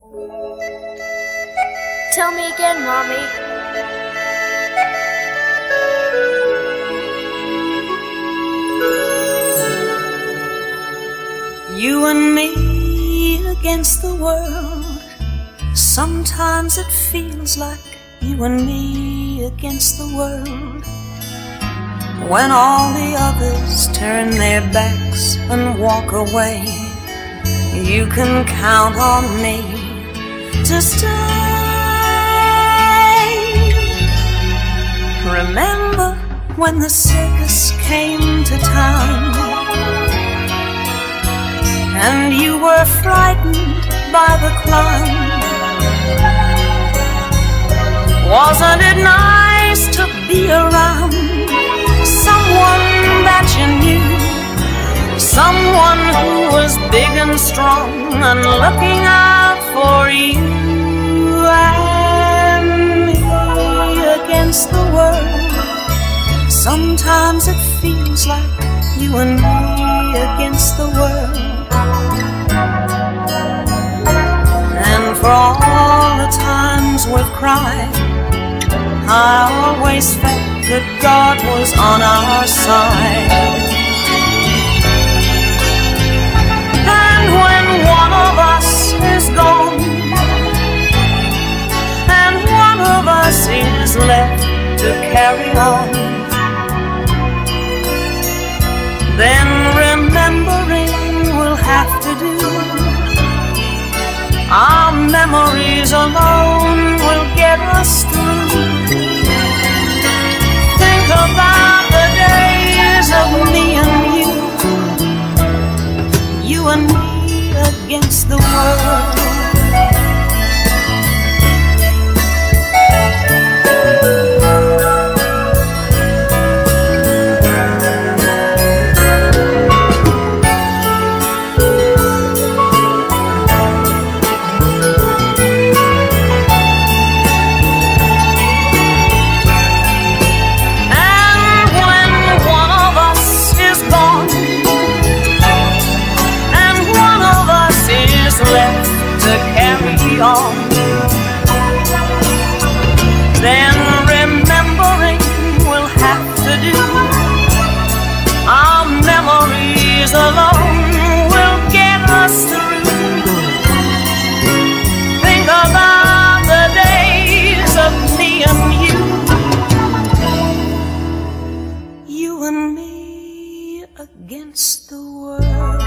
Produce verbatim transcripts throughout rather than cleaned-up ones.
Tell me again, Mommy. You and me against the world. Sometimes it feels like you and me against the world. When all the others turn their backs and walk away, you can count on me to stay. Remember when the circus came to town and you were frightened by the clown? Wasn't it nice to be around someone that you knew, someone who was big and strong and looking out for you and me against the world? Sometimes it feels like you and me against the world. And for all the times we've cried, I always felt that God was on our side. And when one of us is gone and one of us is left to carry on, then remembering will have to do. Our memories alone will get us through. Think about the days of me and you, you and me against the world. Left to carry on, then remembering will have to do. Our memories alone will get us through. Think about the days of me and you, you and me against the world.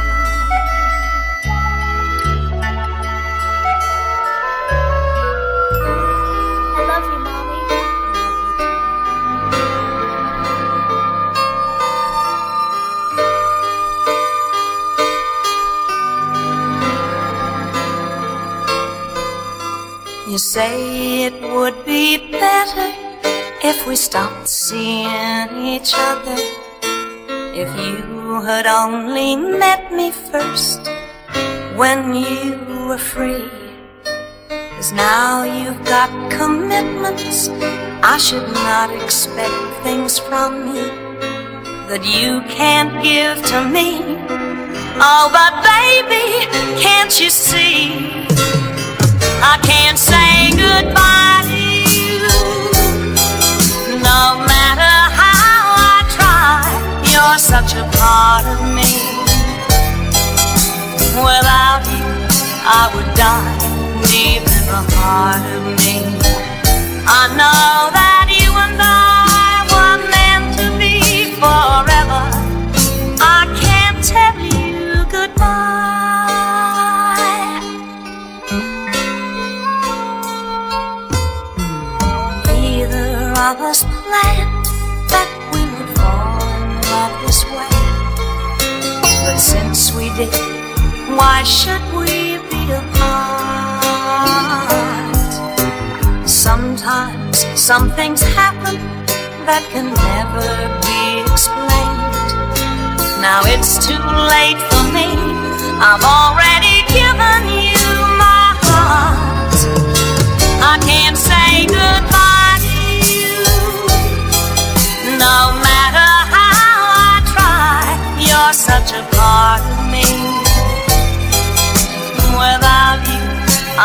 You say it would be better if we stopped seeing each other. If you had only met me first when you were free. 'Cause now you've got commitments, I should not expect things from you that you can't give to me. Oh, but baby, can't you see? I can't say goodbye to you. No matter how I try, you're such a part of me. Without you, I would die deep in the heart of me. I know that you and I were meant to be forever. I can't tell you goodbye. Either of us planned that we would fall in love this way, but since we did, why should we be apart? Sometimes some things happen that can never be explained. Now it's too late for me, I've already given you my heart. I can't say goodbye to you. No matter how I try, you're such a part of me. Without you,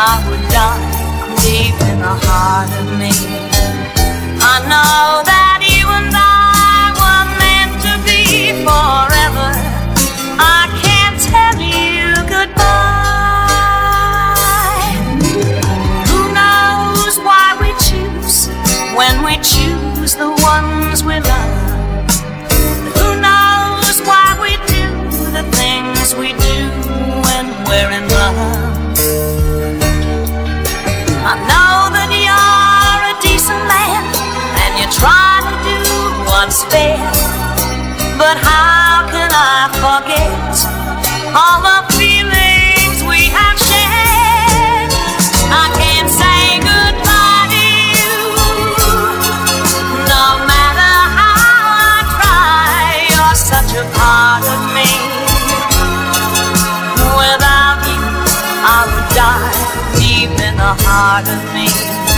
lies deep in the heart of me.